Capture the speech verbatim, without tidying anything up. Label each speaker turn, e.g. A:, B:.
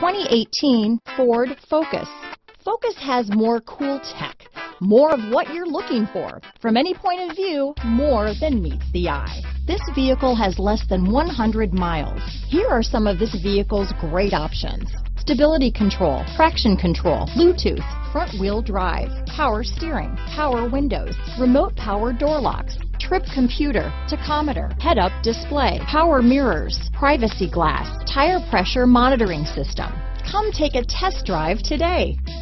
A: twenty eighteen Ford Focus. Focus has more cool tech, more of what you're looking for. From any point of view, more than meets the eye. This vehicle has less than one hundred miles. Here are some of this vehicle's great options: stability control, traction control, Bluetooth, front wheel drive, power steering, power windows, remote power door locks, trip computer, tachometer, head-up display, power mirrors, privacy glass, tire pressure monitoring system. Come take a test drive today.